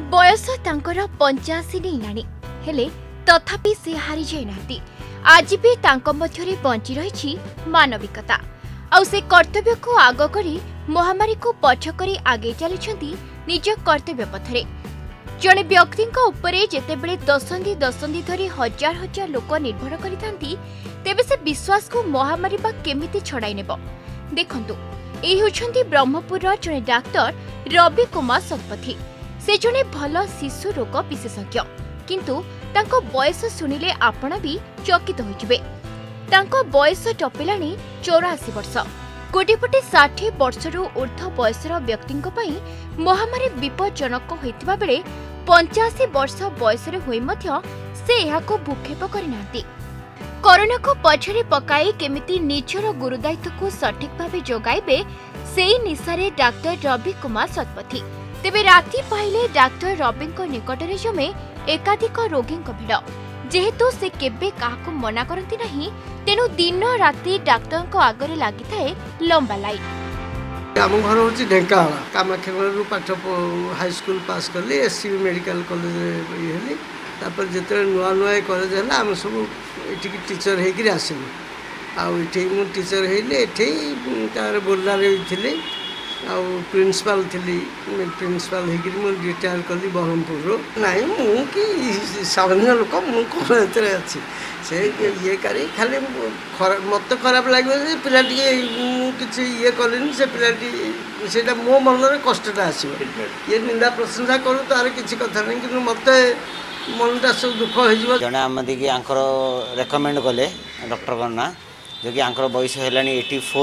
बयस तांकर 85 नहीं हेले तथापि से हारी जाई नाती। आज भी तांको मध्यरे बंची रही मानविकता आउ से कर्तव्य को आग करी महामारी को पछ करी आगे चली निज कर्तव्य पथरे। जड़े व्यक्ति उपरे जेतेबेले दशंधि दशंधि धरी हजार हजार लोक निर्भर करिथांती तेबे से विश्वास को महामारी बा केमिति छड़ाई नेब। देखंतु एही होछंती ब्रह्मपुर जड़े डाक्टर रवि कुमार शतपथी। से जड़े भल शिशु रोग विशेषज्ञ किंतु तांको बयस सुनिले आपण भी चकित होइजिबे। तांको बयस टपिलाणी 84 वर्ष। कोटिपटे 60 वर्षरू ऊर्ध्व बयसर व्यक्तिंक पई महामारी विपज्जनक होइतिबा बेले 85 वर्ष बयसरे होई मध्य से एहाको भूक्षेप करिनांती। कोरोना को पछरे पकाई केमिति निजर गुरुदायित्व को सठिक भावे जोगाइबे सेई निशारे डाक्टर रवि कुमार शतपथी। तेबे राति पाइले डाक्टर रविंको निकटरे जमे एकाधिक रोगींक भिड़। जेहेतु से केबे काहाकु मना करती नहीं तेणु दिन राति डाक्टर आगरे लगी थाए लंबा लाइन। आम घर हूँ ढेंकाना कामाख्या पाठ हाई स्कूल पास कली एससीबी मेडिकल कॉलेज ये तापर जिते नुआ नुआ कॉलेज है आम सब ये टीचर होकर आसलु आठे मु टीचर होते बोर्डार थी प्रिंसिपाल थी प्रिंसिपाल हो रिटायर कली ब्रह्मपुर नाई कि सामान्य लोक मुझे अच्छी से ये करी खाली मत खराब लगे पिला किसी ये कले से पिलाटी से मो मन में कष्टा आसो ये निंदा प्रशंसा करूँ तार किसी कथा नहीं कि मत मनटा सब दुख हो जड़े आम देखिए आंकर रेकमेंड कले डॉक्टर करना जो कि आंकर बयस है 84 हो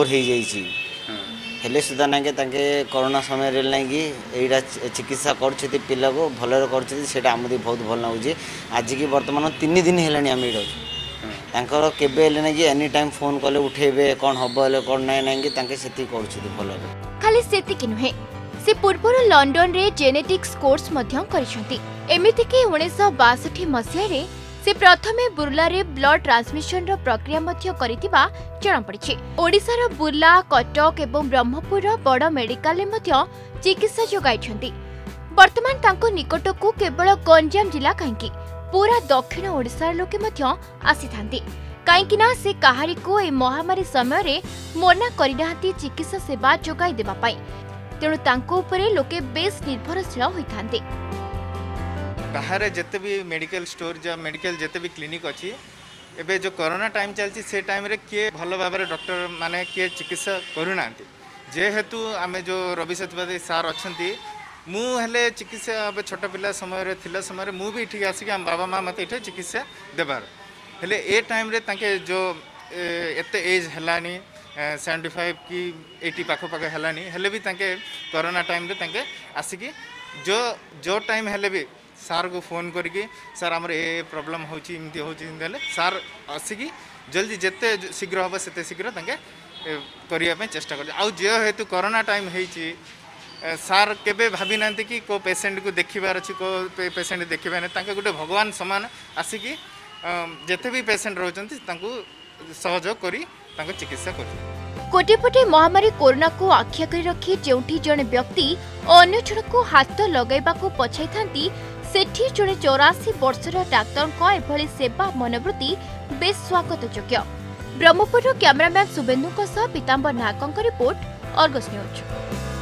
हेले सुधा ना कोरोना समय ना कि यहाँ चिकित्सा कर पिला को भल कर बहुत भल लगुच। आज की बर्तमान 3 दिन है आम ये केवे ना कि एनी टाइम फोन कले उठेबे कौन हम कौन ना कि भल खाली सेतिकी नुहे से पूर्वर लंडन रे जेनेटिक्स कोर्स मध्यम करिसेंती। एमिति कि 1962 मसीह से प्रथमे बुर्ला रे ब्लड ट्रांसमिशन रो प्रक्रिया मध्य करितिबा जणा पड़िछि। ओडिसा रो बुर्ला कटक एवं ब्रह्मपुर बड़ मेडिकल रे मध्य चिकित्सा जोगाइछंती। वर्तमान तांको निकट को केवल गंजाम जिला कहीं पूरा दक्षिण ओडिसा लोके मध्य आसीथांती कहीं ना से कहारी को ए महामारी समय रे मना करिनाहांती चिकित्सा सेवा जोगाई देबा पाई। तेणु तांको उपरे लोके बेस निर्भरशील होइथांती। बाहर जिते भी मेडिकल स्टोर या मेडिकल जिते भी क्लिनिक अच्छी एबे जो कोरोना टाइम चलती से टाइम रे किए भल भाव डॉक्टर माने किए चिकित्सा करूना जेहेतु आम जो रवि शतपथी सार अच्छा मुझे चिकित्सा छोट पिला समय थिला समय मु भी ठीक आसिक आम बाबा माँ मत ये चिकित्सा देवार हेले ए टाइम रे तांके जो एते एज हैलानी 75 कि 80 पाखपाख हैलानी हेले भी तांके कोरोना टाइम रे तांके आसिकी जो टाइम हेले भी सार को फोन करके सार आमर ए प्रॉब्लम होची सार आसिकी जल्दी जिते शीघ्र हम से शीघ्र करने चेष्टा कर जेहेतु कोरोना टाइम होती सार केबे भाभी ना कि को पेसेंट को देखिबार अच्छी को पेसेंट देखिबार नहीं गोटे भगवान समान आसिकी जिते भी पेसेंट रोचंती सहयोग करी चिकित्सा कर। कोटिपटे महामारी कोरोना को आख्या कर रखी जोठी जड़े व्यक्ति अन्य जन को हाथ लगैबा को पछाई थांती सेठी जड़े 84 वर्षर डाक्तर एभली सेवा मनोवृत्ति बेस स्वागत योग्य। ब्रह्मपुर कैमरामैन सुबेन्दु पीताम्बर नायकों रिपोर्ट अर्गस न्यूज।